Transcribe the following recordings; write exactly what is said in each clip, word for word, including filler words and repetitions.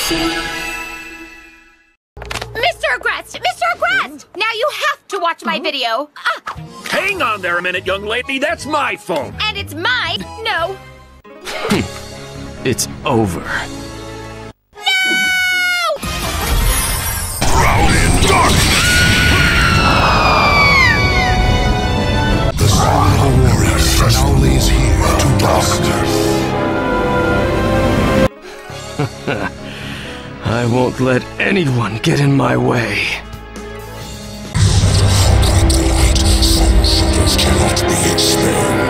Mister Agreste! Mister Agreste! Now you have to watch my video. Ah. Hang on there a minute, young lady. That's my phone. And it's my... No. It's over. No! Drown in darkness! The sun of the warrior now lays here to dust. I won't let anyone get in my way. Cannot be expelled.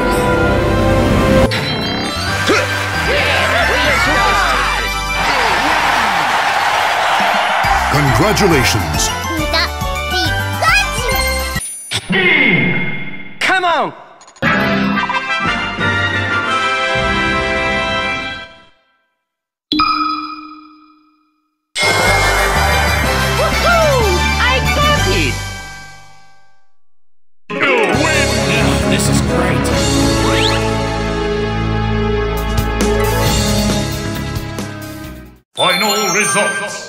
Congratulations. Come on! Woohoo! I got it! This is great. Final results.